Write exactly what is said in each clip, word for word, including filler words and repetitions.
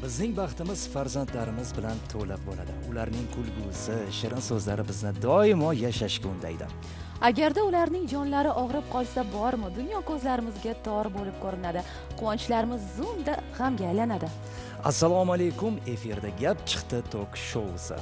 Bizning baxtimiz farzandlarimiz bilan to'la bo'ladi. Ularning kulgusi, shirin so'zlari bizni doimo yashashga undaydi. Agarda ularning jonlari og'rib qolsa bormi, dunyo ko'zlarimizga tor bo'lib ko'rinadi. Quvonchlarimiz zumda g'amga aylanadi. Assalomu alaykum, efirda Gap chiqdi tok shousi.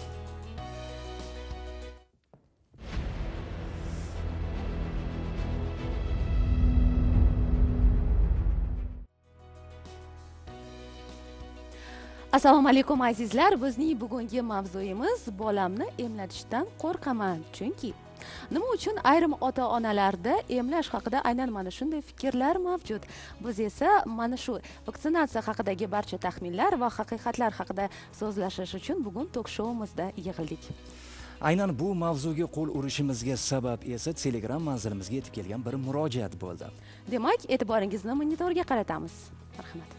Assalomu alaykum azizlar, bizning bugungi mavzuyimiz bolamni emlatishdan qo'rqaman. Chunki nima uchun ayrim ota-onalarda emlash haqida aynan mana shunday fikrlar mavjud. Biz esa mana shu vaksinatsiya haqidagi barcha taxminlar va haqiqatlar haqida so'zlashish uchun bugun tok-showimizda yig'ildik. Aynan bu mavzuga qo'l urishimizga sabab esa Telegram manzilimizga yetib kelgan bir murojaat bo'ldi. Demak, e'tiboringizni monitorga qaratamiz. Marhamat.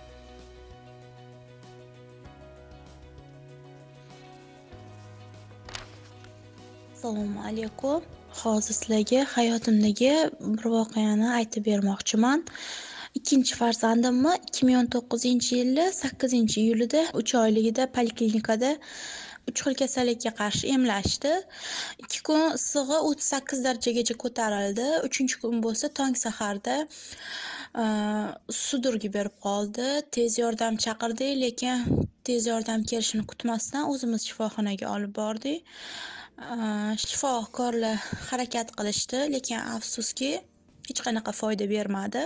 Assalomu alaykum. Hozir sizlarga hayotimdagi bir voqeani aytib bermoqchiman. Ikkinchi farzandimni ikki ming o'n to'qqizinchi yili sakkizinchi iyulida uch oyligida poliklinikada uch xil kasallikka qarshi emlashdi. ikki kun issig'i o'ttiz sakkiz darajagacha ko'tarildi. uchinchi kun bo'lsa tong saharda sudurgi berib qoldi. Tez yordam chaqirdik, lekin tez yordam kelishini kutmasdan o'zimiz shifoxonaga olib bordik. Shifokorlar harakat qilishdi, lekin afsuski hech qanaqa foyda bermadi.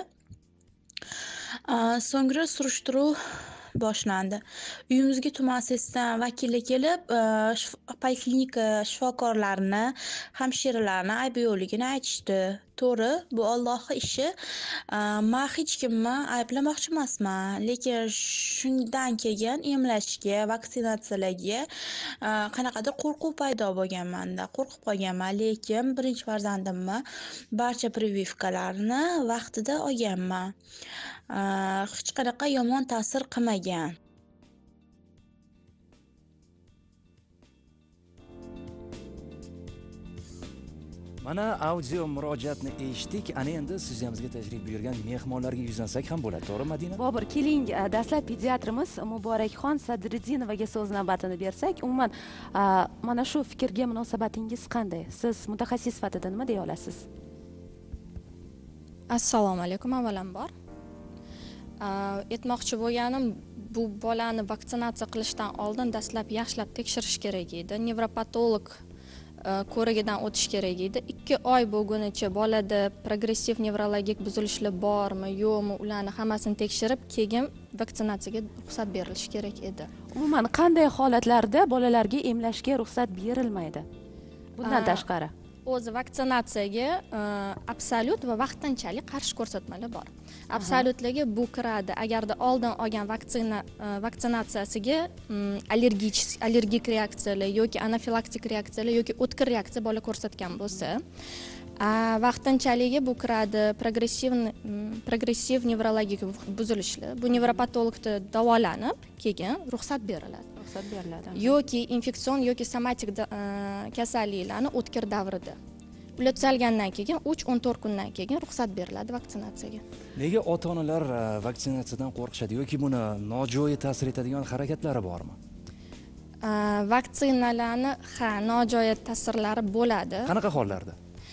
So'ngra surishtiruv boshlandi. Uyimizga tuman sesdan vakili kelib, poliklinika shifokorlarini, hamshiralarni aybi yo'qligini aytishdi. To'g'ri, bu Allohning ishi. Men hech kimni ayblamoqchi emasman, lekin shundan keyin emlashga, vaksinatsiyalarga qanaqadir qo'rquv paydo bo'lgan menda. Qo'rqib qolganman, lekin birinchi farzandimni barcha privivkalarni vaqtida olganman. Hech qanaqa yomon ta'sir qilmagan. Mana audio murojaatni eshitdik. Ana endi sizimizga tashrif buyurgan mehmonlarga yuzlansak ham bo'ladi, to'g'ri Madina? Bobur, keling, dastlab pediatrimiz Muborakxon Sadriddinovaga so'z navbatini bersak, umuman mana shu fikrga munosabatingiz qanday? Siz mutaxassis sifatida nima deya olasiz? Assalomu alaykum avvalambor. Aytmoqchi bo'lganim, bu bolani vaksinatsiya qilishdan oldin dastlab yaxshilab tekshirish kerak edi. Nevropatolog ko'rigidan o'tish kerak edi. ikki oy bo'lgunicha bolada progressiv nevrologik buzilishlar bormi, yo'qmi, ularni hammasini tekshirib, keyin vaksinatsiyaga ruxsat berilishi kerak edi. Umuman qanday holatlarda bolalarga emlashga ruxsat berilmaydi? Bundan tashqari o'zi vaksinatsiyaga absolyut va vaqtinchalik qarshi ko'rsatmalar bor. Absolyutlarga bu kiradi agarda oldin olgan vaksina vaksinatsiyasiga allergik allergik reaksiyalar yoki anafilaktik reaksiyalar yoki o'tkir reaksiya bola ko'rsatgan bo'lsa, vaqtinchaligi bu kiradi progressiv progressiv nevrologik buzilishlar. Bu nevropatologda davolanib, keyin ruxsat beriladi. Ruxsat beriladi. Yoki infeksion yoki somatik kasalliklarni o'tkir davrida. Ular tuzalgandan keyin uch o'n to'rt kundan keyin ruxsat beriladi vaksinatsiyaga. Nega ota-onalar vaksinatsiyadan qo'rqishadi yoki buni nojo'ya ta'sir etadigan harakatlari bormi? Vaksinalarni ha, nojo'ya ta'sirlari bo'ladi. Qanaqa hollarda?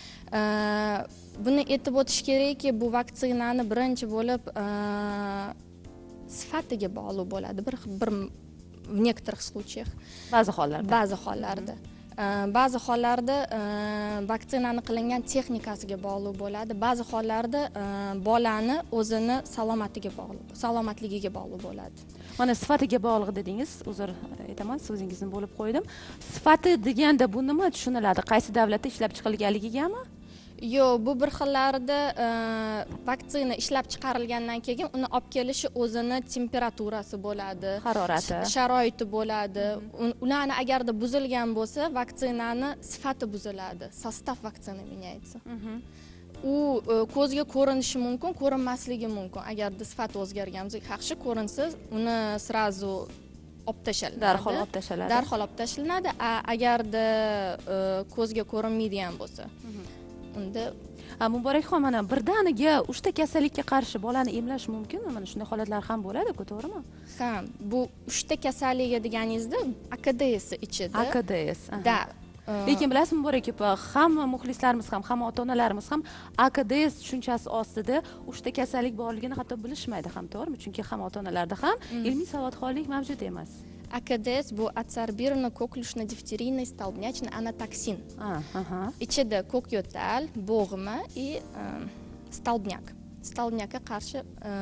Buni aytib o'tish kerakki, bu vaksinani birinchi bo'lib sifatiga bog'liq bo'ladi. Bir bir в некоторых случаях. Ba'zi hollarda. Ba'zi hollarda. Ba'zi hollarda vaksinani qilingan texnikasiga bog'liq bo'ladi. Ba'zi hollarda bolani o'zini salomatligi bog'liq, salomatligiga bog'liq bo'ladi. Mana sifatiga bog'liq dedingiz, uzr aytaman, so'zingizni bo'lib qo'ydim. Sifati deganda bu nima tushuniladi? Qaysi davlatda ishlab chiqilganligigami? Yo'q, bu bir xillarida vaksina ishlab chiqarilgandan keyin uni olib kelishi o'zini temperaturasi bo'ladi, harorati, sharoiti bo'ladi. Ularni agarda buzilgan bo'lsa, vaksinani sifati buziladi. Sostav vaksina menaydi. U ko'zga ko'rinishi mumkin, ko'rinmasligi mumkin. Agarda sifati o'zgargan bo'lsa, yaxshi ko'rinsa, uni srazu olib tashlanadi. Darhol olib tashlanadi. Darhol olib tashlanadi. Agarda ko'zga ko'rinmaydigan bo'lsa, unda Muborakxon, mana birdaniga uchta kasallikka qarshi bolani emlash mumkinmi? Mana shunday holatlar ham bo'ladi-ku, to'g'rimi? Ha, bu uchta kasallik deganingizda A K D S ichida. A K D S. Da. Lekin bilasizmi, Muborak opa, hamma muxlislarimiz ham, hamma ota-onalarimiz ham A K D S tushunchasi ostida uchta kasallik borligini hatto bilishmaydi ham, to'g'rimi? Chunki hamma ota-onalarda ham ilmiy savodxonlik mavjud emas. A K D S bu adsorбированно-коклюшно-дифтерийный столбнячный анатоксин. Ichida ko'k yo'tal, bo'g'ma и stolbnyak. Stolbnyakka qarshi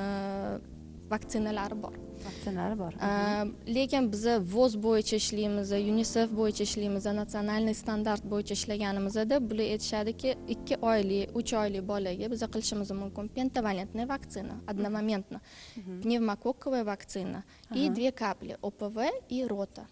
vaksinalar bor. Vaksinalar bor. Lekin biz voz bo'yicha ishlaymiz, UNICEF bo'yicha ishlaymiz, natsional standart bo'yicha ishlaganimizda bular aytishadiki, ikki oylik, uch oylik bolaga biz qilishimiz mumkin pentavalentная vaksina, одномоментно, pnevmokokkovая vaksina и две капли O P V и rota.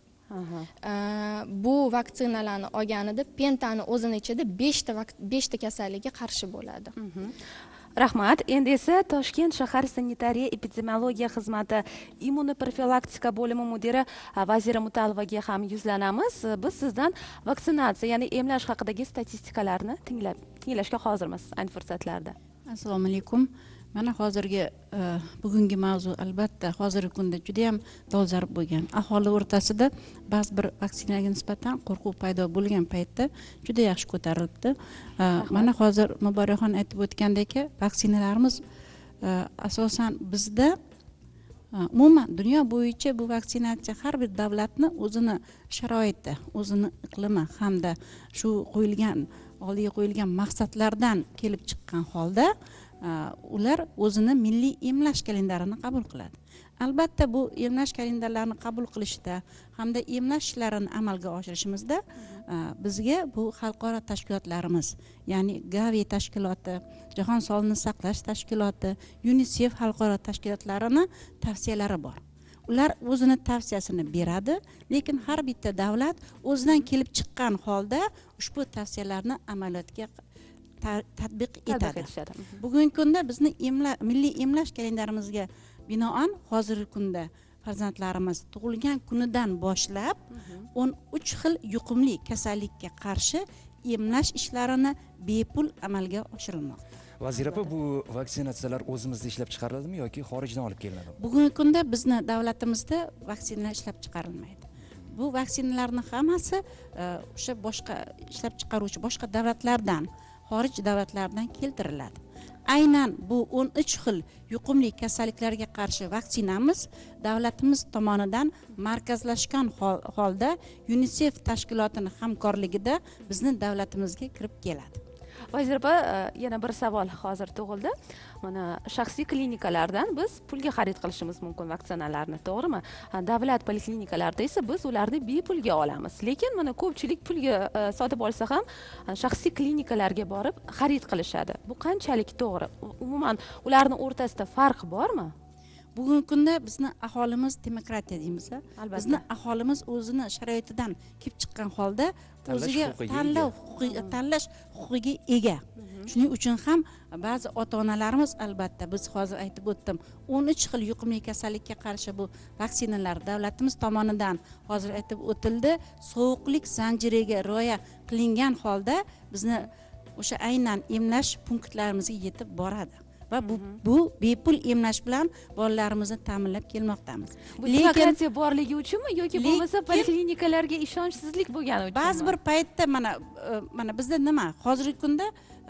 Bu vaksinalarni olganida pentani o'zini ichida beshta beshta kasallikka qarshi bo'ladi. Rahmat. Endi esa Toshkent shahar sanitariya epidemiologiya xizmati immunoprofilaktika bo'limi mudiri Vazira Mutalovaga ham yuzlanamiz. Biz sizdan vaksinatsiya, ya'ni emlash haqidagi statistikalarni tinglab, tinglashga hozirmiz ayni fursatlarda. Assalomu alaykum. Mana hozirgi bugungi mavzu albatta hozirgi kunda juda ham dolzarb bo'lgan. Aholi o'rtasida ba'zi bir vaksinaga nisbatan qo'rquv paydo bo'lgan paytda juda yaxshi ko'tarilibdi. Mana hozir Muborakxon aytib o'tgandek, vaksinalarimiz asosan bizda umuman dunyo bo'yicha bu vaksinatsiya har bir davlatni o'zini sharoiti, o'zini iqlimi hamda shu qo'yilgan oldiga qo'yilgan maqsadlardan kelib chiqqan holda ular o'zini milliy emlash kalendarini qabul qiladi. Albatta bu emlash kalendarlarini qabul qilishda hamda emlash ishlarini amalga oshirishimizda bizga bu xalqaro tashkilotlarimiz, ya'ni Gavi tashkiloti, Jahon sog'liqni saqlash tashkiloti, UNICEF xalqaro tashkilotlarining tavsiyalari bor. Ular o'zini tavsiyasini beradi, lekin har bitta davlat o'zidan kelib chiqqan holda ushbu tavsiyalarni amaliyotga tatbiq etadi. Bugungi kunda bizni emla, milliy emlash kalendarimizga binoan hozirgi kunda farzandlarimiz tug'ilgan kunidan boshlab o'n uch xil yuqumli kasallikka qarshi emlash ishlarini bepul amalga oshirilmoqda. Vazir opa, bu vaksinatsiyalar o'zimizda ishlab chiqariladimi yoki xorijdan olib kelinadimi? Bugungi kunda bizni davlatimizda vaksinalar ishlab chiqarilmaydi. Bu vaksinalarning hammasi o'sha boshqa ishlab chiqaruvchi boshqa davlatlardan, xorij davlatlaridan keltiriladi. Aynan bu o'n uch xil yuqumli kasalliklarga qarshi vaksinamiz davlatimiz tomonidan markazlashgan holda UNICEF tashkilotining hamkorligida bizning davlatimizga kirib keladi. Vazir opa, yana bir savol hozir tug'ildi. Mana shaxsiy klinikalardan biz pulga xarid qilishimiz mumkin vaksinalarni, to'g'rimi? Davlat poliklinikalarida esa biz ularni bepulga olamiz. Lekin mana ko'pchilik pulga sotib olsa ham shaxsiy klinikalarga borib xarid qilishadi. Bu qanchalik to'g'ri? Umuman ularning o'rtasida farq bormi? Bugungi kunda bizni aholimiz demokratiya deymiz. Bizni aholimiz o'zini sharoitidan kelib chiqqan holda o'ziga tanlov huquqiga tanlash huquqiga ega. Shuning uchun ham ba'zi ota-onalarimiz albatta biz hozir aytib o'tdim, o'n uch xil yuqumli kasallikka qarshi bu vaksinalar davlatimiz tomonidan hozir aytib o'tildi, sovuqlik zanjiriga rioya qilingan holda bizni o'sha aynan emlash punktlarimizga yetib boradi. Va bu, bu bepul emlash bilan bolalarimizni ta'minlab kelmoqdamiz. Bu demokratiya borligi uchunmi yoki bo'lmasa poliklinikalarga ishonchsizlik bo'lgani uchunmi? Ba'zi bir paytda mana mana bizda nima? Hozirgi kunda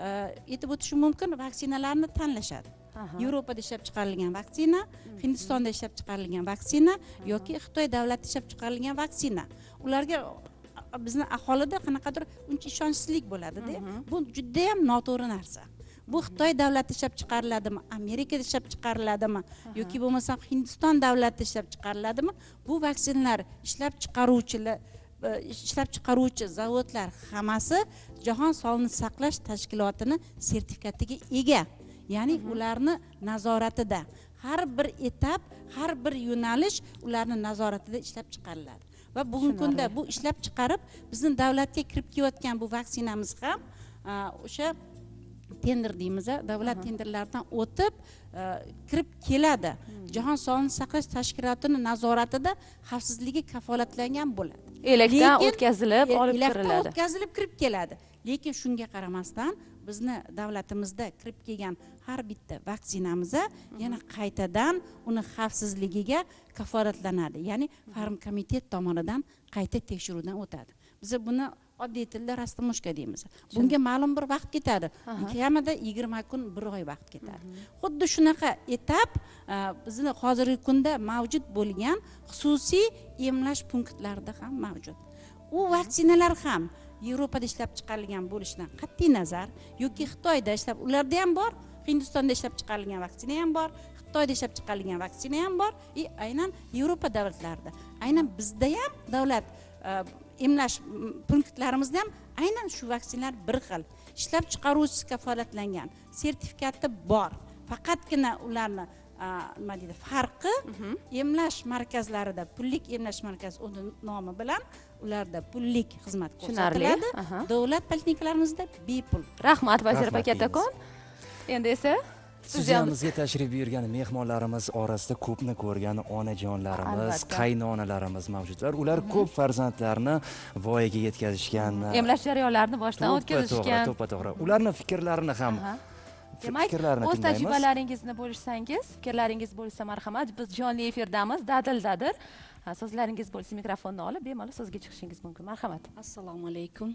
aytib o'tishim mumkin, vaksinalarni tanlashadi. Yevropada ishlab chiqarilgan vaksina, Hindistonda ishlab chiqarilgan vaksina yoki Xitoy davlatida ishlab chiqarilgan vaksina. Ularga bizni aholida qanaqadir uncha ishonchsizlik bo'ladi-da. Bu juda ham noto'g'ri narsa. Bu Xitoy davlati ishlab chiqariladimi, Amerikada ishlab chiqariladimi yoki bo'lmasa Hindiston davlatida ishlab chiqariladimi? Bu vaksinalar ishlab chiqaruvchilar ishlab chiqaruvchi zavodlar hammasi Jahon sog'liqni saqlash tashkilotining sertifikatiga ega. Ya'ni ularni nazoratida har bir etap, har bir yo'nalish ularning nazoratida ishlab chiqariladi. Va bugungi kunda bu ishlab chiqarib bizning davlatga kirib kelayotgan bu vaksinamiz ham o'sha tender deymiz, davlat tenderlaridan o'tib kirib keladi. Jahon sog'liqni saqlash tashkilotining nazoratida xavfsizligi kafolatlangan bo'ladi. Elakdan o'tkazilib olib kiriladi. kiriladi. O'tkazilib kirib keladi. lekin shunga qaramasdan bizni davlatimizda kirib kelgan har bitta vaksinamiz yana qaytadan uni xavfsizligiga kafolatlanadi, ya'ni farmakomitet tomonidan qayta tekshiruvdan o'tadi. Biz buni oddiy tilda rastamoshka deymiz. Bunga ma'lum bir vaqt ketadi. Kamida yigirma kun, bir oy vaqt ketadi. Xuddi shunaqa etap bizni hozirgi kunda mavjud bo'lgan xususiy emlash punktlarida ham mavjud. U vaksinalar ham Yevropada ishlab chiqarilgan bo'lishidan qat'iy nazar yoki Xitoyda ishlab, ularda ham bor, Hindistonda ishlab chiqarilgan vaksina ham bor, Xitoyda ishlab chiqarilgan vaksina ham bor, va aynan Yevropa davlatlarida, aynan bizda ham davlat emlash punktlarimizda ham aynan shu vaksinalar bir xil, ishlab chiqaruvchisi kafolatlangan, sertifikati bor. Faqatgina ularni nima deydi, farqi emlash markazlarida, pullik emlash markazi o'z nomi bilan ularda pullik xizmat ko'rsatiladi. Davlat poliklinikalarımizda bepul. Rahmat Vazir aka kattakon. Endi esa Studiyamizga tashrif buyurgan mehmonlarimiz orasida ko'pni ko'rgan onajonlarimiz, qaynonalarimiz mavjudlar. Ular ko'p farzandlarni voyaga yetkazishgan, emlash jarayonlarini boshdan o'tkazishgan. To'ppa-to'g'ri. Ularning fikrlarini ham Demak, o'z tajribalaringizni bo'lishsangiz, fikrlaringiz bo'lsa marhamat, biz jonli efirdamiz, dadil-dadir. So'zlaringiz bo'lsa mikrofonni olib, bemalol so'zga chiqishingiz mumkin. Marhamat. Assalomu alaykum.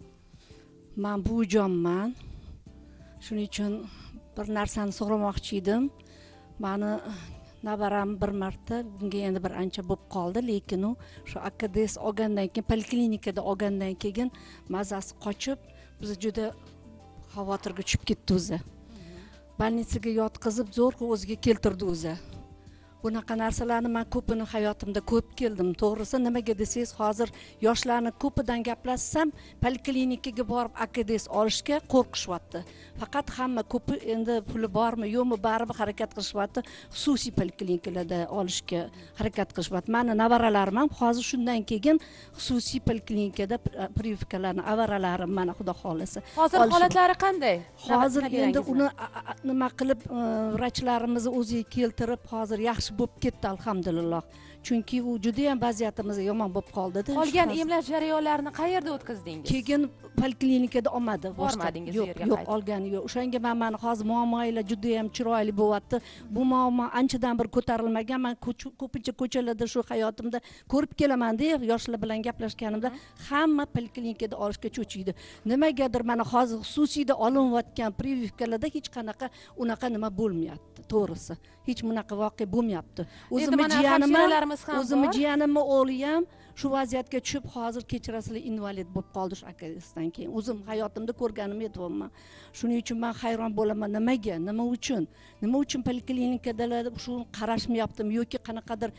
Men buvijonman. Shuning uchun bir narsani so'ramoqchi edim. Meni nabaram bir marta, bunga endi bir ancha bo'lib qoldi, lekin u shu A K D S olgandan keyin, poliklinikada olgandan keyin mazasi qochib, biz juda xavotirga tushib ketdi o'zi. Больницаga yotqizib, zo'rg'a o'ziga keltirdi o'zi. Bunaqa narsalarni men ko'pini hayotimda ko'p keldim. To'g'risi, nimaga desangiz, hozir yoshlarni ko'pidan gaplashsam, poliklinikaga borib A K D S olishga qo'rqishyapti. Faqat hamma ko'pi endi puli bormi, yo'qmi, baribir harakat qilishyapti. Xususiy poliklinikalarda olishga harakat qilishyapti. Meni navaralarim ham hozir shundan keyin xususiy poliklinikada privkalarni avaralarim mana xudo xolasa. Hozir holatlari qanday? Hozir endi uni nima qilib vrachlarimiz o'ziga keltirib, hozir yaxshi bo'lib ketdi alhamdulillah. Chunki u juda ham vaziyatimiz yomon bo'lib qoldi-da. Qolgan emlash jarayonlarini qayerda o'tkazdingiz? Keyin poliklinikada olmadi. Bormadingiz yo'q, yo'q, olgani yo'q. O'shanga men meni hozir muammolar juda ham chiroyli bo'lyapti. Bu muammo anchadan bir ko'tarilmagan. Men ko'pincha ko'chalarda shu hayotimda ko'rib kelaman-da, yoshlar bilan gaplashganimda hamma poliklinikada olishga cho'chiydi. Nimagadir mana hozir xususiyda olinayotgan privkalarda hech qanaqa unaqa nima bo'lmayapti, to'g'risi. Hech bunaqa voqea bo'lmayapti. O'zimni jiyanimni, o'zimni jiyanimni o'g'li ham shu vaziyatga tushib, hozir kechirasizlar invalid bo'lib qoldi shu A K D S'dan keyin. O'zim hayotimda ko'rganim edim. Shuning uchun men hayron bo'laman, nimaga, nima uchun? Nima uchun poliklinikadalar shu qarashmayaptimi yoki qanaqadir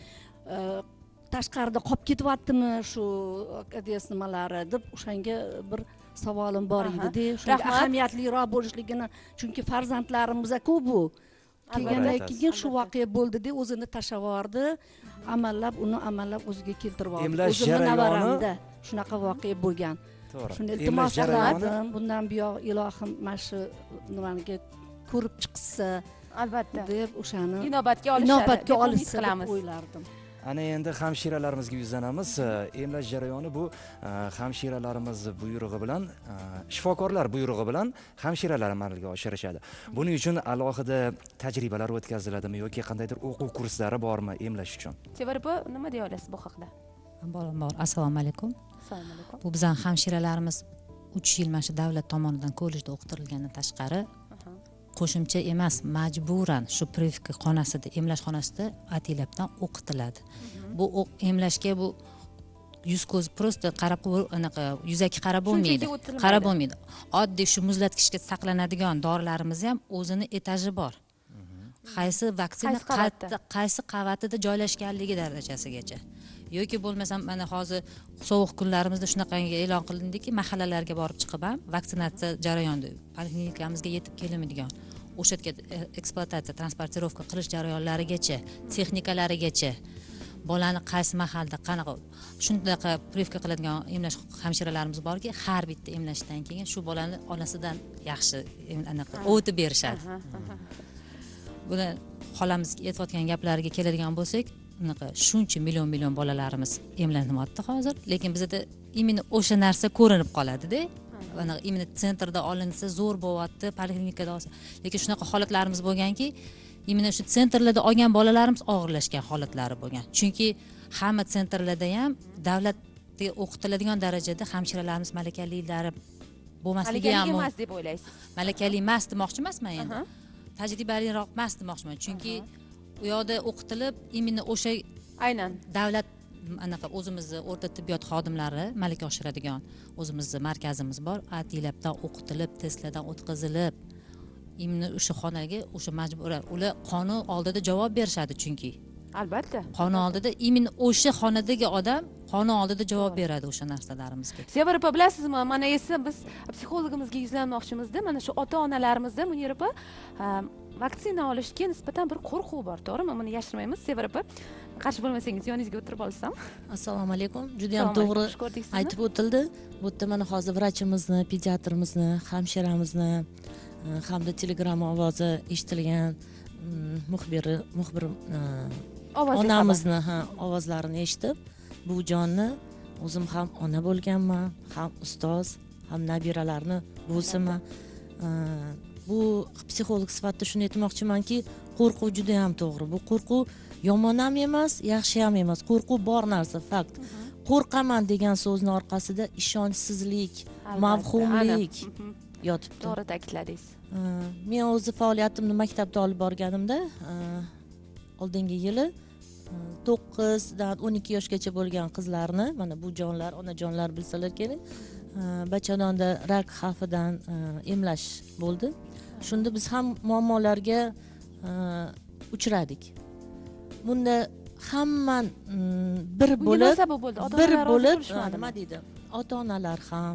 tashqarida qolib ketyaptimi shu A K D S nimalari deb o'shanga bir savolim bor edi-da. Shunga ahamiyatliroq bo'lishligini, chunki farzandlarimiz-ku bu. Kelgandan keyin shu voqea bo'ldi-da, o'zini tashlab yubordi, amallab uni amallab o'ziga keltirib oldi. Emlash jarayoni shunaqa voqea bo'lgan. To'g'ri. Shuni iltimos qiladim, bundan buyoq ilohim mana shu nimaniga ko'rib chiqsa, albatta deb o'shani inobatga olishadi. Inobatga olishsa deb o'ylardim. Ana endi hamshiralarimizga yuzlanamiz. Emlash jarayoni bu hamshiralarimiz buyrug'i bilan, shifokorlar buyrug'i bilan hamshiralar amalga oshirishadi. Buning uchun alohida tajribalar o'tkaziladimi yoki qandaydir o'quv kurslari bormi emlash uchun? Sevara opa, nima deya olasiz bu haqida? Bor, bor. Assalomu alaykum. Assalomu alaykum. Bu bizning hamshiralarimiz uch yil mana shu davlat tomonidan kollejda o'qitilgandan tashqari qo'shimcha emas, majburan shu privka xonasida, emlash xonasida atilabdan o'qitiladi. Bu emlashga bu yuz ko'z prosta qarab anaqa yuzaki qarab bo'lmaydi. Qarab bo'lmaydi. Oddiy shu muzlatgichga saqlanadigan dorilarimiz ham o'zini etaji bor. Qaysi vaksina qaysi qavatida joylashganligi darajasigacha. Yoki bo'lmasam mana hozir sovuq kunlarimizda shunaqangi e'lon qilindiki, mahallalarga borib chiqib ham vaksinatsiya jarayonida poliklinikamizga yetib kelinmaydigan o'sha yerga ekspluatatsiya, transportirovka qilish jarayonlarigacha, texnikalarigacha bolani qaysi mahalda qanaqa shunaqa privka qiladigan emlash hamshiralarimiz borki, har bitta emlashdan keyin shu bolani onasidan yaxshi anaqa o'tib berishadi. Buni xolamiz aytayotgan gaplariga keladigan bo'lsak, unaqa shuncha million million bolalarimiz emlanyapti hozir, lekin bizda imенно o'sha narsa ko'rinib qoladi-da. mana именно sentrda olinsa zo'r bo'lyapti, poliklinikada olsa. Lekin shunaqa holatlarimiz bo'lganki, именно shu sentrlarda olgan bolalarimiz og'irlashgan holatlari bo'lgan. Chunki hamma sentrlarda ham davlatga o'qitiladigan darajada hamshiralarimiz malakaliklari bo'lmasligi ham emas deb o'ylaysiz? Malakali emas demoqchi emasman endi. Tajribaliroq emas demoqchiman. Chunki u yoqda o'qitilib, именно o'sha aynan davlat anaqa o'zimizni o'rta tibbiyot xodimlari malaka oshiradigan o'zimizni markazimiz bor. Atilabdan o'qitilib, testlardan o'tkazilib, именно o'sha xonaga, o'sha majburan ular qonun oldida javob berishadi chunki. Albatta. Qonun oldida именно o'sha xonadagi odam qonun oldida javob beradi o'sha narsalarimizga. Sevara opa, bilasizmi, mana esa biz psixologimizga yuzlanmoqchimizda, mana shu ota-onalarimizda Munira opa vaksina olishga nisbatan bir qo'rquv bor, to'g'rimi? Buni yashirmaymiz. Sevara opa, qarshi bo'lmasangiz yoningizga o'tirib olsam. Assalomu alaykum. Juda ham to'g'ri aytib o'tildi. Bu yerda mana hozir vrachimizni, pediatrimizni, hamshiramizni hamda telegram ovozi eshitilgan muxbiri, muxbir onamizni ha ovozlarini eshitib, bu jonni o'zim ham ona bo'lganman, ham ustoz, ham nabiralarni buvisiman. Bu psixolog sifatida shuni aytmoqchimanki, qo'rquv juda ham to'g'ri. Bu qo'rquv yomon ham emas, yaxshi ham emas. Qo'rquv bor narsa, fakt. Qo'rqaman degan so'zning orqasida ishonchsizlik, mavhumlik yotibdi. To'g'ri ta'kidladingiz. Men o'zi faoliyatimni maktabda olib borganimda, oldingi yili to'qqizdan o'n ikki yoshgacha bo'lgan qizlarni, mana bu jonlar, onajonlar bilsalar kerak, bachadonda rak xavfidan emlash bo'ldi. Shunda biz ham muammolarga uchradik. Bunda hamma bir bo'lib, bir bo'lib, nima deydi? Ota-onalar ham,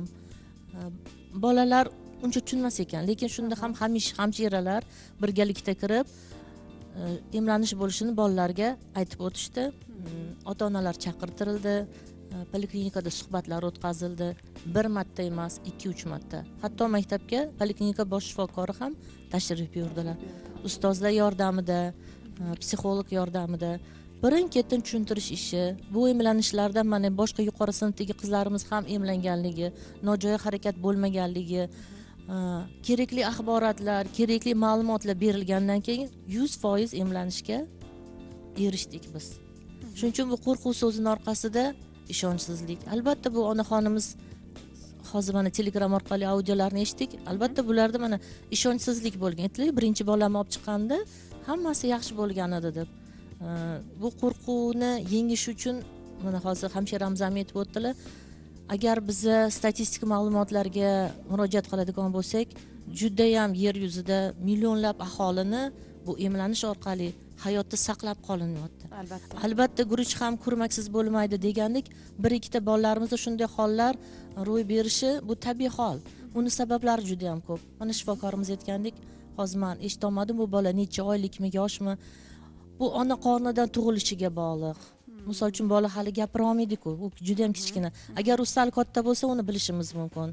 bolalar uncha tushunmas ekan, lekin shunda ham hamish hamshiralar birgalikda kirib emlanish bo'lishini bolalarga aytib o'tishdi. Ota-onalar chaqirtirildi, poliklinikada suhbatlar o'tkazildi. Bir marta emas, ikki uch marta. Hatto maktabga poliklinika bosh shifokori ham tashrif buyurdilar. Ustozlar yordamida, psixolog yordamida birin-ketin tushuntirish ishi, bu emlanishlarda mana boshqa yuqori sinfdagi qizlarimiz ham emlanganligi, nojo'ya harakat bo'lmaganligi, kerakli axborotlar, kerakli ma'lumotlar berilgandan keyin yuz foiz emlanishga erishdik biz. Shuning uchun bu qo'rquv so'zining orqasida ishonchsizlik. Albatta bu onaxonimiz hozir mana telegram orqali audiolarni eshitdik. Albatta bularda mana ishonchsizlik bo'lgan. Aytdilar, birinchi bolamni olib chiqqanda hammasi yaxshi bo'lgan edi deb. Bu qo'rquvni yengish uchun mana hozir hamshiramiz ham aytib o'tdilar. Agar biz statistik ma'lumotlarga murojaat qiladigan bo'lsak, juda ham yer yuzida millionlab aholini bu emlanish orqali hayotda saqlab qolinyapti. Albatta. Albatta guruch ham kurmaksiz bo'lmaydi degandek, bir ikkita bolalarimizda shunday hollar ro'y berishi bu tabiiy hol. Uni sabablari juda ham ko'p. Mana shifokorimiz aytgandek, hozir men eshitolmadim, bu bola necha oylikmi, yoshmi? Bu ona qornidan tug'ilishiga bog'liq. Misol uchun bola hali gapira olmaydi-ku, u juda ham kichkina. Agar u sal katta bo'lsa, uni bilishimiz mumkin.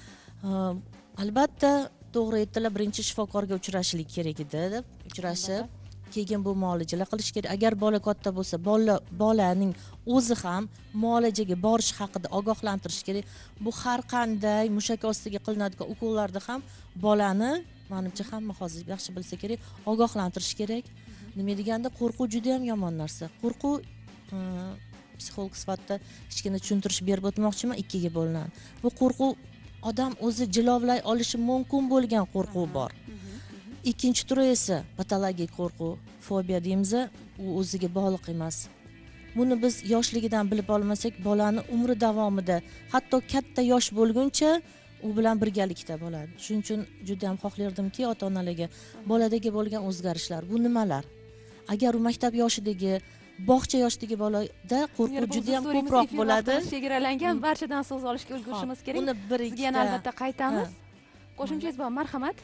Albatta, to'g'ri aytdilar, birinchi shifokorga uchrashlik kerak edi deb, uchrashib, keyin bu muolajalar qilish kerak. Agar bola katta bo'lsa, bola bolaning o'zi ham muolajaga borish haqida ogohlantirish kerak. Bu har qanday mushak ostiga qilinadigan ukollarda ham bolani, menimcha hamma hozir yaxshi bilsa kerak, ogohlantirish kerak. Nima deganda, qo'rquv juda ham yomon narsa. Qo'rquv psixolog sifatida kichkina tushuntirish berib o'tmoqchiman, ikkiga bo'linadi. Bu qo'rquv odam o'zi jilovlay olishi mumkin bo'lgan qo'rquv bor. Ikkinchi turi esa patologik qo'rquv, fobiya deymiz, u o'ziga bog'liq emas. Buni biz yoshligidan bilib olmasak, bolani umri davomida, hatto katta yosh bo'lguncha u bilan birgalikda bo'ladi. Shuning uchun juda ham xohlardimki, ota-onalarga boladagi bo'lgan o'zgarishlar, bu nimalar? Agar u maktab yoshidagi, bog'cha yoshidagi bolada qo'rquv juda ham ko'proq bo'ladi. Chegaralangan, barchadan so'z olishga ulgurishimiz kerak. Uni bir Sizga yana albatta qaytamiz. Qo'shimchangiz bor, marhamat.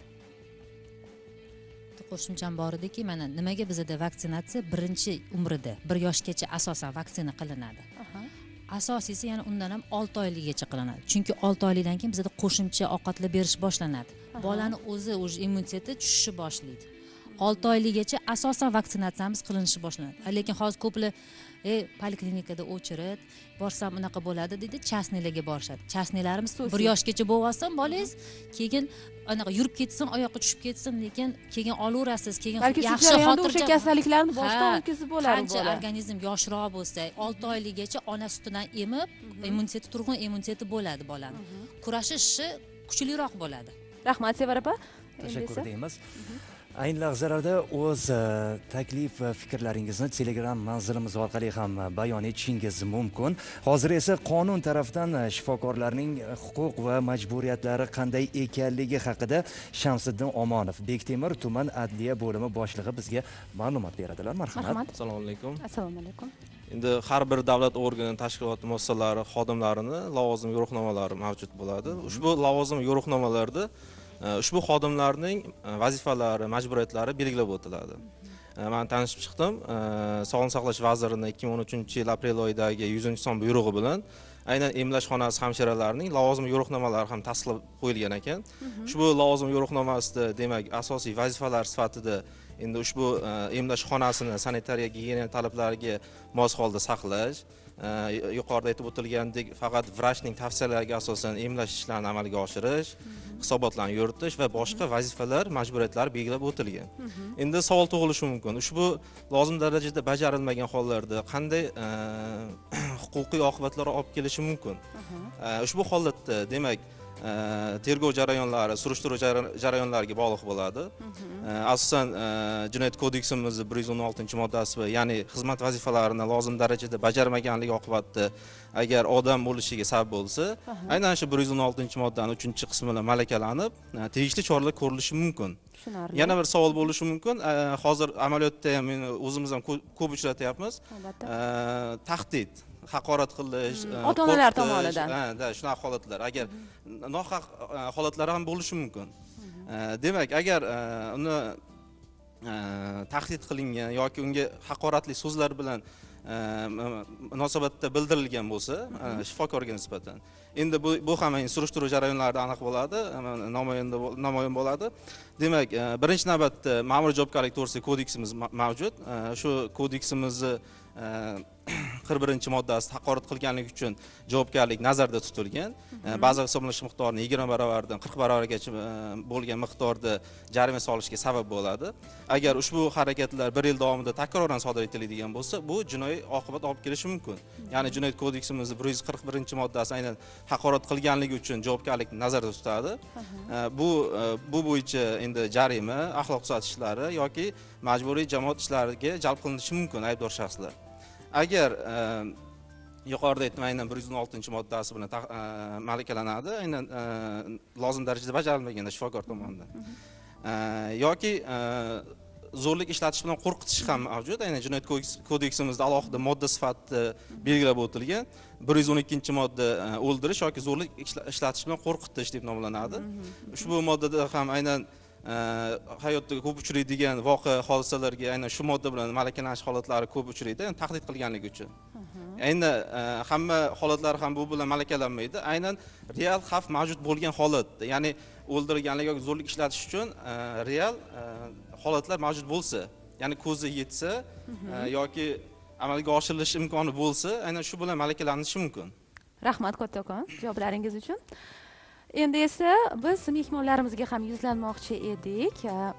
Qo'shimcham bor ediki, mana nimaga bizda vaksinatsiya birinchi umrida, bir yoshgacha asosan vaksina qilinadi. Asosiysi yana undan ham olti oyligigacha qilinadi. Chunki olti oylikdan keyin bizda qo'shimcha ovqatlar berish boshlanadi. Bolani o'zi o'zi immuniteti tushishni boshlaydi. olti oyligacha asosan vaksinatsiyamiz qilinishi boshlanadi. Lekin hozir ko'plar e poliklinikada o'chirit, borsam unaqa bo'ladi deydi, chasnilarga borishadi. Chasnilarimiz bir yoshgacha bo'lsin bolangiz, keyin anaqa yurib ketsin, oyoqqa tushib ketsin, lekin keyin olaverasiz, keyin yaxshi xotirjam o'sha kasalliklarni boshdan o'tkazib bo'ladi. Qancha organizm yoshroq bo'lsa, olti oyligacha ona sutidan emib, immuniteti turg'un immuniteti bo'ladi bolani. Kurashishi kuchliroq bo'ladi. Rahmat Sevara opa. Tashakkur deymiz. Ayni lahzalarda o'z taklif va fikrlaringizni Telegram manzilimiz orqali ham bayon etishingiz mumkin. Hozir esa qonun tarafidan shifokorlarning huquq va majburiyatlari qanday ekanligi haqida Shamsiddin Omonov, Bektemir tuman adliya bo'limi boshlig'i bizga ma'lumot beradilar. Marhamat. Assalomu alaykum. Assalomu alaykum. Endi har bir davlat organi, tashkilot muassasalari xodimlarini lavozim yo'riqnomalari mavjud bo'ladi. Ushbu lavozim yo'riqnomalarda ushbu xodimlarning vazifalari, majburiyatlari belgilab o'tiladi. Men tanishib chiqdim, Sog'liqni saqlash vazirining ikki ming o'n uchinchi yil aprel oyidagi yuzinchi son buyrug'i bilan aynan emlash xonasi hamshiralarining lavozim yo'riqnomalari ham tasdiqlab qo'yilgan ekan. Ushbu lavozim yo'riqnomasida, demak, asosiy vazifalar sifatida endi ushbu emlash xonasini sanitariya gigiyena talablariga mos holda saqlash, yuqorida aytib o'tilgandek, faqat vrachning tavsiyalariga asosan emlash ishlarini amalga oshirish, hisobotlarni yuritish va boshqa vazifalar, majburiyatlar belgilab o'tilgan. Endi savol tug'ilishi mumkin. Ushbu lozim darajada bajarilmagan hollarda qanday huquqiy oqibatlar olib kelishi mumkin? Ushbu holatda, demak, tergov jarayonlari, surishtiruv jarayonlariga bog'liq bo'ladi. Asosan Jinoyat kodeksimizning bir yuz o'n oltinchi moddasi, ya'ni xizmat vazifalarini lozim darajada bajarmaganligi oqibatida agar odam bo'lishiga sabab bo'lsa, aynan shu bir yuz o'n oltinchi moddaning uchinchi qismi bilan malakalanib, tegishli choralar ko'rilishi mumkin. Yana bir savol bo'lishi mumkin. Hozir amaliyotda ham o'zimiz ham ko'p uchratyapmiz. Tahdid, haqorat qilish, ota-onalar tomonidan. Ha, shunaqa holatlar. Agar nohaq holatlar ham bo'lishi mumkin. Demak, agar uni tahdid qilingan yoki unga haqoratli so'zlar bilan munosabatda bildirilgan bo'lsa, shifokorga nisbatan, endi bu bu ham surishtiruv jarayonlarida aniq bo'ladi, namoyon bo'ladi. Demak, birinchi navbatda ma'muriy javobgarlik to'g'risida kodeksimiz mavjud. Shu kodeksimizni qirq birinchi moddasida haqorat qilganlik uchun javobgarlik nazarda tutilgan. Ba'zi hisoblash miqdorining yigirma barobardan qirq barobargacha bo'lgan miqdorda jarima solishga sabab bo'ladi. Agar ushbu harakatlar bir yil davomida takroran sodir etiladigan bo'lsa, bu jinoiy oqibat olib kelishi mumkin. Ya'ni Jinoyat kodeksimizning bir yuz qirq birinchi moddasi aynan haqorat qilganligi uchun javobgarlikni nazarda tutadi. Bu bu bo'yicha endi jarima, axloq tuzatishlar yoki majburiy jamoat ishlariga jalb qilinishi mumkin aybdor shaxslar. Agar yuqorida aytdim, aynan bir yuz o'n oltinchi moddasi bilan malakalanadi, aynan lozim darajada bajarilmaganda shifokor tomonidan. Yoki zo'rlik ishlatish bilan qo'rqitish ham mavjud. Aynan Jinoyat kodeksimizda alohida modda sifatida belgilab o'tilgan. bir yuz o'n ikkinchi modda o'ldirish yoki zo'rlik ishlatish bilan qo'rqitish deb nomlanadi. Ushbu moddada ham aynan hayotda ko'p uchraydigan voqea hodisalarga aynan shu modda bilan malakalanish holatlari ko'p uchraydi, ya'ni tahdid qilganligi uchun. Endi hamma holatlar ham bu bilan malakalanmaydi. Aynan real xavf mavjud bo'lgan holat, ya'ni o'ldirganlik yoki zo'rlik ishlatish uchun real holatlar mavjud bo'lsa, ya'ni ko'zi yetsa yoki amalga oshirilish imkoni bo'lsa, aynan shu bilan malakalanishi mumkin. Rahmat kattakon javoblaringiz uchun. Endi esa biz mehmonlarimizga ham yuzlanmoqchi edik.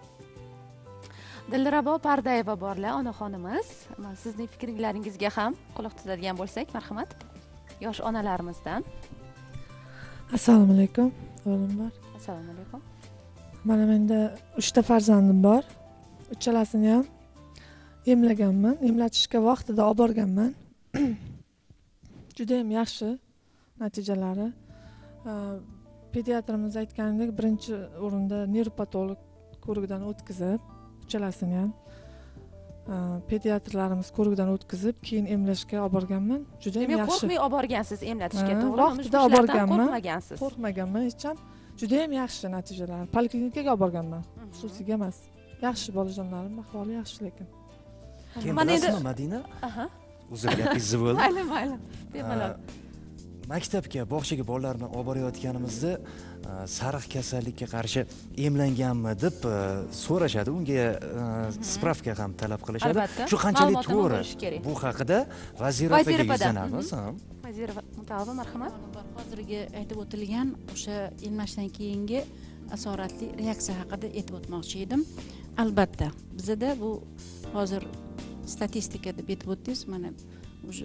Dilrabo Pardayeva borlar, onaxonimiz. Sizning fikringlaringizga ham quloq tutadigan bo'lsak, marhamat. Yosh onalarimizdan. Assalomu alaykum. O'g'lim bor. Assalomu alaykum. Mana menda uchta farzandim bor. Uchalasini ham emlaganman, emlatishga vaqtida olib borganman. Juda ham yaxshi natijalari. Pediatrimiz aytganidek, birinchi o'rinda nevropatolog ko'rikdan o'tkazib, uchalasini ham pediatrlarimiz ko'rikdan o'tkazib, keyin emlashga olib borganman. Juda ham yaxshi. Qo'rqmay olib borgansiz emlatishga, to'g'rimi? Vaqtida olib borganman. Qo'rqmagansiz. Qo'rqmaganman hech ham. Juda ham yaxshi natijalar. Poliklinikaga olib borganman, xususiyga emas. Yaxshi bolajonlarim, ahvoli yaxshi lekin. Keyin bilasizmi, Madina? Aha. Uzr, gapingiz bo'ldi. Mayli, mayli. Bemalol. maktabga bog'chaga bolalarni olib borayotganimizda sariq kasallikka qarshi emlanganmi deb so'rashadi, unga spravka ham talab qilishadi. Shu qanchalik to'g'ri bu haqida Vazira opaga yuzlanamiz. Vazira Mutavva, marhamat. Hozirgi aytib o'tilgan o'sha emlashdan keyingi asoratli reaksiya haqida aytib o'tmoqchi edim. Albatta, bizda bu hozir statistika deb aytib o'tdingiz, mana o'sha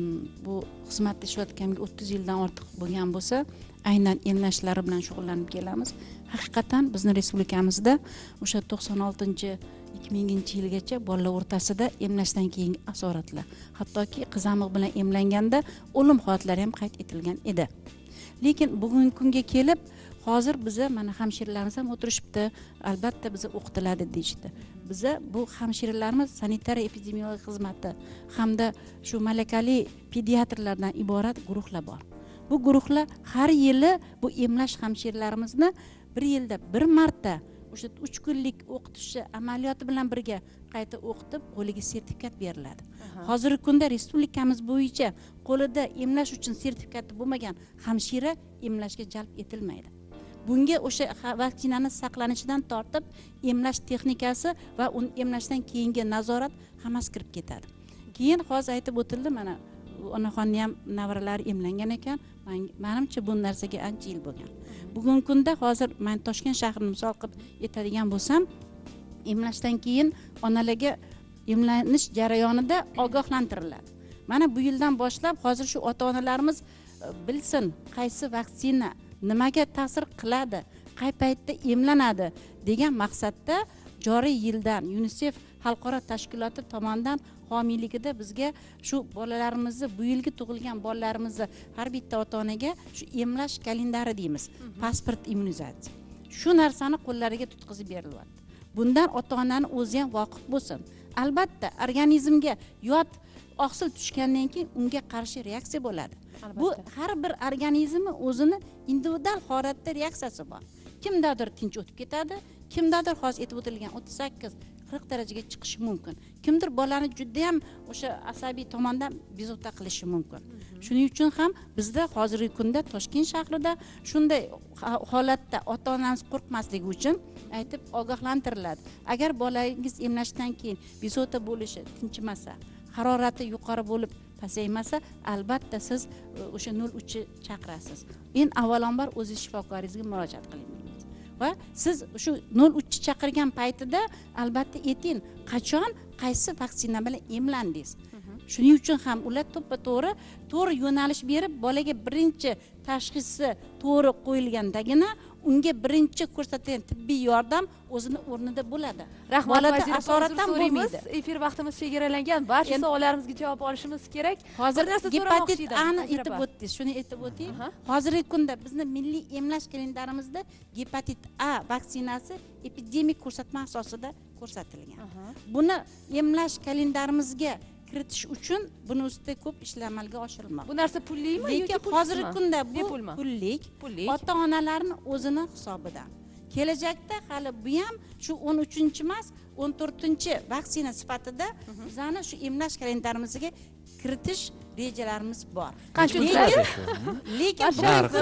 bu xizmatda ishlayotganimga o'ttiz yildan ortiq bo'lgan bo'lsa, aynan emlashlari bilan shug'ullanib kelamiz. Haqiqatan bizning respublikamizda o'sha to'qson oltinchi ikki minginchi yilgacha bolalar o'rtasida emlashdan keyingi asoratlar, hattoki qizamiq bilan emlanganda o'lim holatlari ham qayd etilgan edi. Lekin bugungi kunga kelib, hozir biza mana hamshiralarimiz ham o'tirishibdi, albatta biza o'qitiladi deyishdi. Biza bu hamshiralarimiz sanitariya epidemiologik xizmati hamda shu malakali pediatrlardan iborat guruhlar bor. Bu guruhlar har yili bu emlash hamshiralarimizni bir yilda bir marta o'sha uch kunlik o'qitishi amaliyoti bilan birga qayta o'qitib, qo'liga sertifikat beriladi. Hozirgi kunda respublikamiz bo'yicha qo'lida emlash uchun sertifikati bo'lmagan hamshira emlashga jalb etilmaydi. Bunga o'sha vaksinani saqlanishidan tortib, emlash texnikasi va uni emlashdan keyingi nazorat hammasi kirib ketadi. Keyin hozir aytib o'tildi, mana onaxonni ham nevaralari emlangan ekan. Menimcha bu narsaga ancha yil bo'lgan. Bugungi kunda hozir men Toshkent shahrini misol qilib aytadigan bo'lsam, emlashdan keyin onalarga emlanish jarayonida ogohlantiriladi. Mana bu yildan boshlab hozir shu ota-onalarimiz bilsin, qaysi vaksina nimaga ta'sir qiladi, qay paytda emlanadi degan maqsadda joriy yildan UNICEF xalqaro tashkiloti tomonidan homiyligida bizga shu bolalarimizni, bu yilgi tug'ilgan bolalarimizni har bitta ota-onaga shu emlash kalendari deymiz, pasport immunizatsiya. Shu narsani qo'llariga tutqizib berilyapti. Bundan ota-onani o'zi ham voqif bo'lsin. Albatta, organizmga yot oqsil tushgandan keyin unga qarshi reaksiya bo'ladi. Bu har bir organizmning o'zini individual holatda reaksiyasi bor. Kimdadir tinch o'tib ketadi, kimdadir hozir aytib o'tilgan o'ttiz sakkiz qirq darajaga chiqishi mumkin. Kimdir bolani juda ham o'sha asabiy tomondan bezovta qilishi mumkin. Shuning uchun ham bizda hozirgi kunda Toshkent shahrida shunday holatda ota-onamiz qo'rqmasligi uchun aytib ogohlantiriladi. Agar bolangiz emlashdan keyin bezovta bo'lishi, tinchimasa, harorati yuqori bo'lib pasaymasa, albatta siz o'sha nol uch chaqirasiz. Eng avvalambor o'zingiz shifokoringizga murojaat qilingiz. Va siz shu nol uch chaqirgan paytida albatta ayting, qachon qaysi vaksina bilan emlandingiz. Shuning uchun ham ular to'ppa-to'g'ri to'g'ri yo'nalish berib, bolaga birinchi tashxisi to'g'ri qo'yilgandagina unga birinchi ko'rsatilgan tibbiy yordam o'zini o'rnida bo'ladi. Rahmat, Vazira asoratdan bo'lmaydi. Efir vaqtimiz chegaralangan. Barcha savollarimizga javob olishimiz kerak. Hozir gepatit A'ni aytib o'tdingiz, shuni aytib o'ting. Hozirgi kunda bizning milliy emlash kalendarimizda gepatit A vaksinasi epidemik ko'rsatma asosida ko'rsatilgan. Buni emlash kalendarimizga kiritish uchun buni ustida ko'p ishlar amalga oshirilmoqda. Bu narsa pullimi yoki pulsiz? Hozirgi kunda bu pullik, ota-onalarning o'zini hisobidan. Kelajakda hali bu ham shu o'n uchinchi emas, o'n to'rtinchi vaksina sifatida bizani shu emlash kalendarimizga kiritish rejalarimiz bor. Qancha turadi? Lekin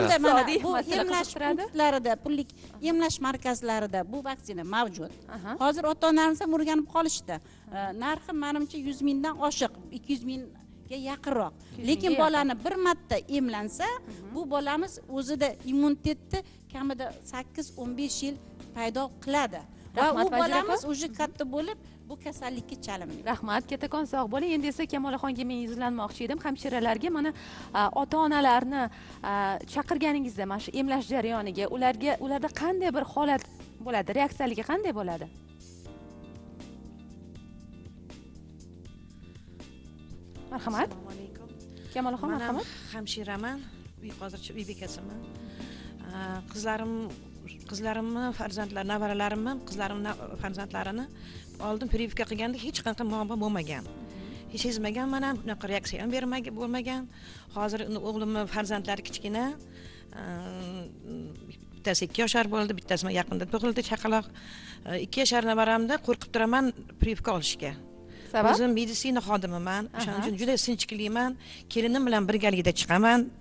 bu emlash punktlarida, pullik emlash markazlarida bu vaksina mavjud. Hozir ota-onalarimiz ham o'rganib qolishdi. Narxi menimcha yuz mingdan oshiq, ikki yuz mingga yaqinroq. Lekin bolani bir marta emlansa, bu bolamiz o'zida immunitetni kamida sakkiz o'n besh yil paydo qiladi. Va u bolamiz o'zi katta bo'lib bu kasallikka chalinmaydi. Rahmat, kattakon sog' bo'ling. Endi esa Kamolaxonga men yuzlanmoqchi edim. Hamshiralarga mana ota-onalarni chaqirganingizda mana shu emlash jarayoniga, ularga ularda qanday bir holat bo'ladi, reaksiyaligi qanday bo'ladi? Marhamat. Assalomu alaykum. Kamolaxon, marhamat. Hamshiraman, uy hozircha uy bekasiman. Qizlarim qizlarimni farzandlar, nevaralarimni, qizlarimni farzandlarini oldin privka qilganda hech qanaqa muammo bo'lmagan. Hech sezmagan, mana bunaqa reaksiya ham bermagan, bo'lmagan. Hozir o'g'limning farzandlari kichkina, bittasi ikki yoshar bo'ldi, bittasi yaqinda tug'ildi, chaqaloq. ikki yoshar nevaramda qo'rqib turaman privka olishga. Sabab? O'zim meditsina xodimiman, o'shaning uchun juda sinchikliman. Kelinim bilan birgalikda chiqaman.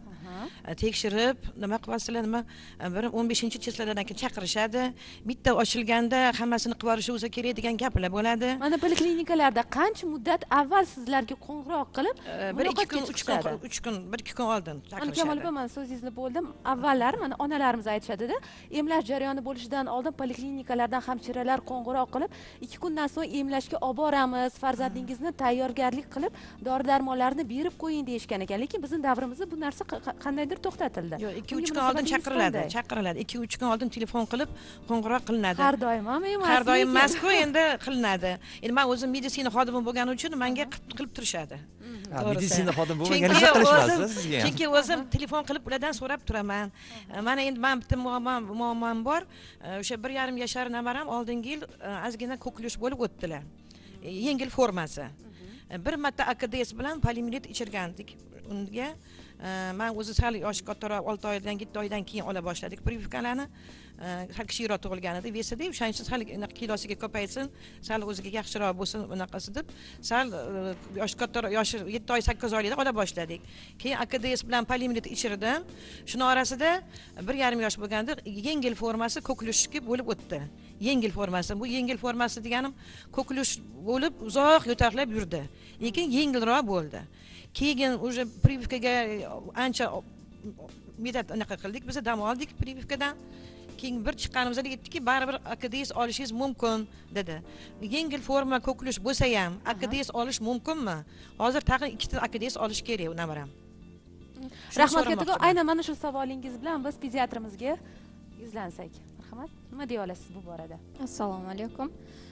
tekshirib nima qilasizlar nima bir o'n beshinchi chisladan keyin chaqirishadi. Bitta ochilganda hammasini qilib yuborish o'zi kerak degan gaplar bo'ladi. Mana poliklinikalarda qancha muddat avval sizlarga qo'ng'iroq qilib bir ikki kun uch kun uch kun bir ikki kun oldin chaqirishadi. Kamol aka, men so'zingizni bo'ldim. Avvallar mana onalarimiz aytishadi-da, emlash jarayoni bo'lishidan oldin poliklinikalardan hamshiralar qo'ng'iroq qilib, ikki kundan so'ng emlashga olib boramiz, farzandingizni tayyorgarlik qilib, dori-darmonlarni berib qo'ying deyishgan ekan. Lekin bizning davrimizda bu narsa qandaydir to'xtatildi. Yo'q, ikki uch kun oldin chaqiriladi, chaqiriladi. ikki uch kun oldin telefon qilib qo'ng'iroq qilinadi. Har doim ham emas. Har doim emas-ku, endi qilinadi. Endi men o'zim meditsina xodimi bo'lganim uchun menga qilib turishadi. Meditsina xodimi bo'lmaganicha qilishmasdi sizga ham. Chunki o'zim telefon qilib ulardan so'rab turaman. Mana endi men bitta muammom bor. O'sha bir yarim yashar namaram oldingi yil ozgina ko'klish bo'lib o'tdilar. Yengil formasi. Bir marta A K D S bilan poliomielit ichirgandik. Unga men o'zi sal yoshi kattaroq olti oydan yetti oydan keyin ola boshladik privkalarni. Kichikroq tug'ilgan edi, vesida, o'shaning uchun sal kilosiga ko'paysin, sal o'ziga yaxshiroq bo'lsin, unaqasi deb, sal yoshi kattaroq, yoshi yetti oy sakkiz oylarda ola boshladik. Keyin A K D S bilan poliomielit ichirdim. Shuning orasida bir yarim yosh bo'lganda yengil formasi ko'klishga bo'lib o'tdi. Yengil formasi. Bu yengil formasi deganim ko'klish bo'lib uzoq yo'taqlab yurdi. Lekin yengilroq bo'ldi. Keyin o'sha privkaga ancha medat anaqa qildik, biz dam oldik privkadan. Keyin bir chiqqanimizda aytdiki, baribir A K D S olishingiz mumkin dedi. Yengil forma ko'klish bo'lsa ham A K D S olish mumkinmi? Hozir tag'in ikkita A K D S olish kerak, unaman. Rahmat kattaga, aynan mana shu savolingiz bilan biz pediatrimizga yuzlansak. Marhamat, nima deya olasiz bu borada? Assalomu alaykum.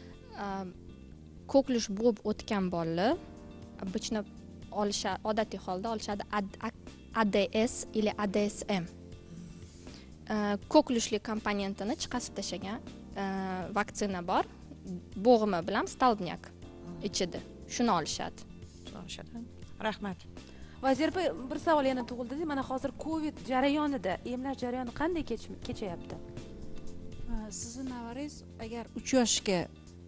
Ko'klish bo'lib o'tgan bolalar обычно olishadi, odatiy holda olishadi A D S или A D S M. Ko'klishli komponentini chiqarib tashlagan vaksina bor. Bo'g'imi bilan stalbnyak ichida. Shuni olishadi. Olishadi. Rahmat. Vazir aka, bir savol yana tug'ildi. Mana hozir Covid jarayonida emlash jarayoni qanday kechayapti? Sizning navarangiz agar uch yoshga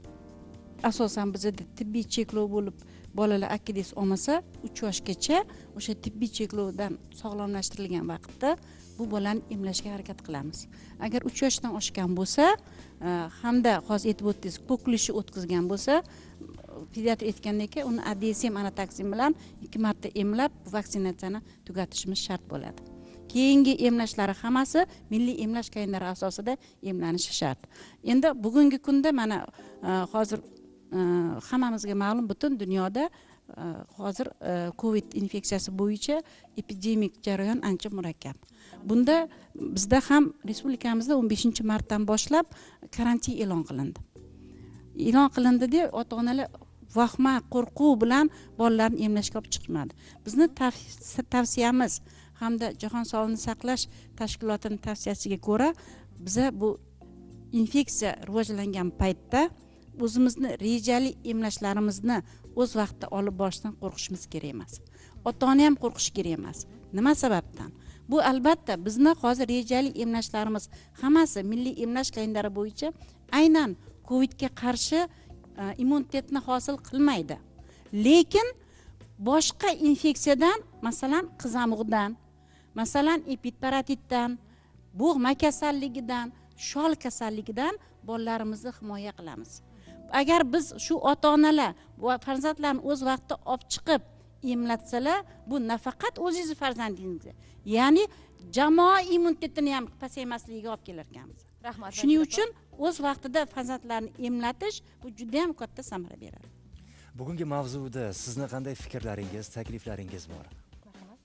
asosan bizda tibbiy cheklov bo'lib bolalar A K D S olmasa, uch yoshgacha o'sha tibbiy cheklovdan sog'lomlashtirilgan vaqtda bu bolani emlashga harakat qilamiz. Agar uch yoshdan oshgan bo'lsa, hamda hozir aytib o'tdingiz, ko'klishni o'tkazgan bo'lsa, pediatr aytgandek, uni A D S M anatoksin bilan ikki marta emlab vaksinatsiyani tugatishimiz shart bo'ladi. Keyingi emlashlari hammasi milliy emlash kalendari asosida emlanishi shart. Endi bugungi kunda mana hozir hammamizga ma'lum, butun dunyoda hozir Covid infeksiyasi bo'yicha epidemik jarayon ancha murakkab. Bunda bizda ham respublikamizda o'n beshinchi martdan boshlab karantin e'lon qilindi. E'lon qilindi-da, ota-onalar vahma, qo'rquv bilan bolalarni emlashga olib chiqmadi. Bizni tavsiyamiz hamda Jahon sog'liqni saqlash tashkilotining tavsiyasiga ko'ra, biza bu infeksiya rivojlangan paytda o'zimizni rejali emlashlarimizni o'z vaqtida olib borishdan qo'rqishimiz kerak emas. Ota-ona ham qo'rqish kerak emas. Nima sababdan? Bu albatta bizni hozir rejali emlashlarimiz hammasi milliy emlash kalendari bo'yicha aynan Covidga qarshi immunitetni hosil qilmaydi. Lekin boshqa infeksiyadan, masalan, qizamug'dan, masalan, epidparatitdan, bo'g'ma kasalligidan, shol kasalligidan bolalarimizni himoya qilamiz. Agar biz shu ota-onalar va farzandlarni o'z vaqtida olib chiqib emlatsalar, bu nafaqat o'zingiz farzandingizga, ya'ni jamoa immunitetini ham pasaymasligiga olib kelar ekanmiz. Rahmat. Shuning uchun o'z vaqtida farzandlarni emlatish bu juda ham katta samara beradi. Bugungi mavzuda sizni qanday fikrlaringiz, takliflaringiz bor? Marhamat.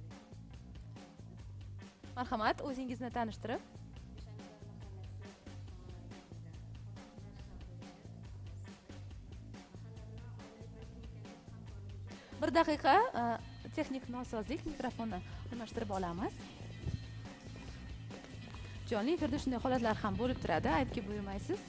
Marhamat, o'zingizni tanishtirib. Bir daqiqa texnik nosozlik, mikrofonni almashtirib olamiz. Jonli efirda shunday holatlar ham bo'lib turadi, aytib buyurmaysiz.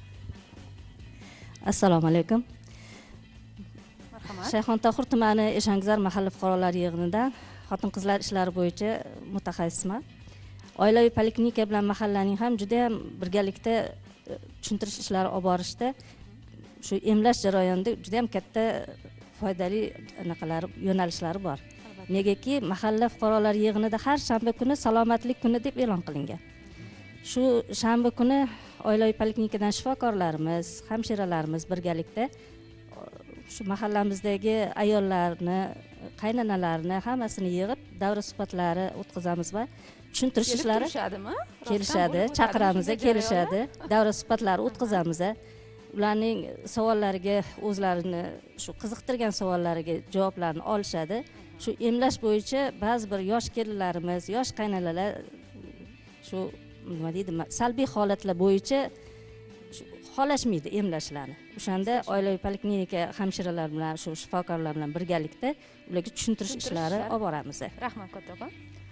Assalomu alaykum. Marhamat. Shayxontohur tumani Eshongizar mahalla fuqarolar yig'inidan xotin-qizlar ishlari bo'yicha mutaxassisman. Oilaviy poliklinika bilan mahallaning ham juda ham birgalikda tushuntirish ishlari olib borishda shu emlash jarayonida juda ham katta foydali anaqalari, yo'nalishlari bor. negaki mahalla fuqarolar yig'inida har shanba kuni salomatlik kuni deb e'lon qilingan. Shu shanba kuni oilaviy poliklinikadan shifokorlarimiz, hamshiralarimiz birgalikda shu mahallamizdagi ayollarni, qaynanalarni hammasini yig'ib davra suhbatlari o'tkazamiz va tushuntirish ishlari kelishadi, chaqiramiz, kelishadi, davra suhbatlari o'tkazamiz. Ularning savollariga o'zlarini shu qiziqtirgan savollariga javoblarni olishadi. Shu emlash bo'yicha ba'zi bir yosh kelinlarimiz, yosh qaynanalar shu nima deydi, salbiy holatlar bo'yicha xohlashmaydi emlashlarni. O'shanda oilaviy poliklinika hamshiralar bilan, shu shifokorlar bilan birgalikda ularga tushuntirish ishlari olib boramiz. Rahmat kattakon.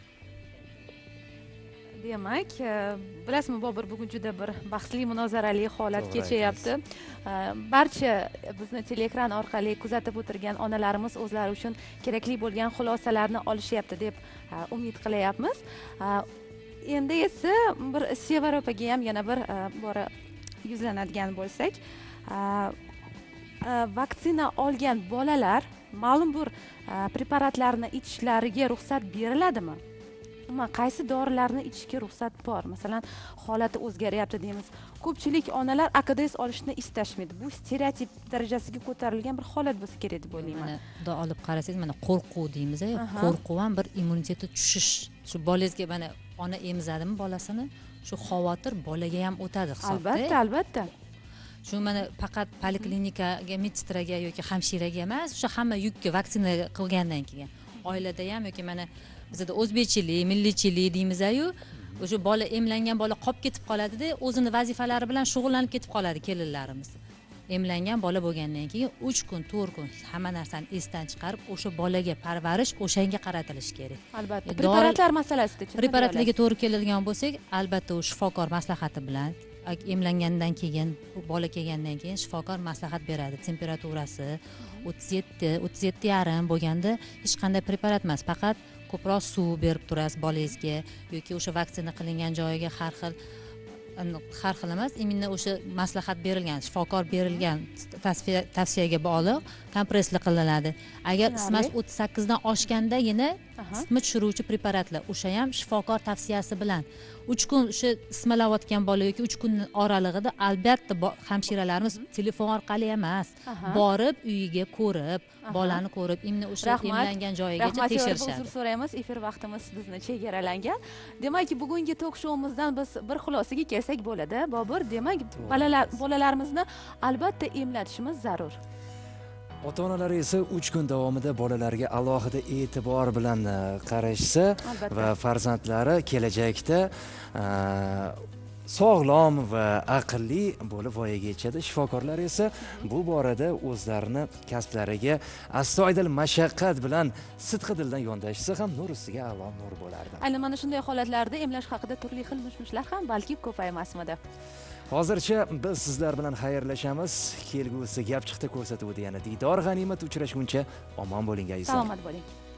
Demak, bilasizmi Bobur, bugun juda bir bahsli, munozarali holat kechayapti. Barcha bizni teleekran orqali kuzatib o'tirgan onalarimiz o'zlari uchun kerakli bo'lgan xulosalarni olishyapti deb umid qilyapmiz. Endi esa bir Sevara opaga ham yana bir bora yuzlanadigan bo'lsak, vaksina olgan bolalar ma'lum bir preparatlarni ichishlariga ruxsat beriladimi? Umuman qaysi dorilarni ichishga ruxsat bor? Masalan, holati o'zgaryapti deymiz. Ko'pchilik onalar A K D S olishni istashmaydi. Bu stereotip darajasiga ko'tarilgan bir holat bo'lsa kerak deb o'ylayman. Mana xudo olib qarasangiz, mana qo'rquv deymiz-a, qo'rquv ham bir immunitetni tushish. Shu bolangizga mana ona emizadimi bolasini, shu xavotir bolaga ham o'tadi hisobda. Albatta, albatta. Shu mana faqat poliklinikaga, medsestraga yoki hamshiraga emas, o'sha hamma yukka vaksina qilgandan keyin oilada ham yoki mana bizda o'zbekchilik, milliychilik deymiz-ayu, o'sha bola emlangan bola qolib ketib qoladi-da, o'zini vazifalari bilan shug'ullanib ketib qoladi kelinlarimiz. Emlangan bola bo'lgandan keyin uch kun, to'rt kun hamma narsani esdan chiqarib, o'sha bolaga parvarish o'shanga qaratilishi kerak. Albatta. Preparatlar masalasida-chi? Preparatlarga to'g'ri keladigan bo'lsak, albatta u shifokor maslahati bilan emlangandan keyin, bola kelgandan keyin shifokor maslahat beradi. Temperaturasi o'ttiz yetti, o'ttiz yetti yarim bo'lganda hech qanday preparat emas, faqat ko'proq suv berib turasiz bolangizga yoki o'sha vaksina qilingan joyiga har xil har xil emas, imенно o'sha maslahat berilgan, shifokor berilgan tavsiyaga bog'liq kompressli qilinadi. Agar isitmasi o'ttiz sakkiz dan oshgandagina isitma tushiruvchi preparatlar, o'sha ham shifokor tavsiyasi bilan uch kun o'sha isitmalayotgan bola yoki uch kun oralig'ida albatta hamshiralarimiz telefon orqali emas, borib uyiga ko'rib, bolani ko'rib, imенно o'sha emlangan joyigacha tekshirishadi. Uzr so'raymiz, efir vaqtimiz bizni chegaralangan. Demak, bugungi tok showimizdan biz bir xulosaga kelsak bo'ladi. Bobur, demak, bolalar bolalarimizni albatta emlatishimiz zarur. Ota-onalar esa uch kun davomida bolalarga alohida e'tibor bilan qarashsa va farzandlari kelajakda sog'lom va aqlli bo'lib voyaga yetishadi. Shifokorlar esa bu borada o'zlarini kasblariga astoydil mashaqqat bilan sidqi dildan yondashsa ham nur ustiga a'lo nur bo'lardi. Aynan mana shunday holatlarda emlash haqida turli xil mish-mishlar ham balki ko'paymasmidi. Hozircha biz sizlar bilan xayrlashamiz. Kelgusi gap chiqdi ko'rsatuvda yana diydor g'animat uchrashguncha omon bo'ling azizlar. Salomat bo'ling.